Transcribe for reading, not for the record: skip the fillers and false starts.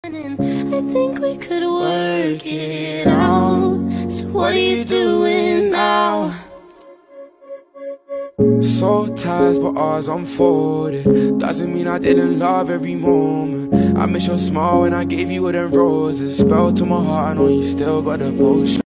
I think we could work it out. So what are you doing now? Soul ties, but ours unfolded. Doesn't mean I didn't love every moment. I miss your smile when I gave you them roses. Spell to my heart, I know you still got devotion.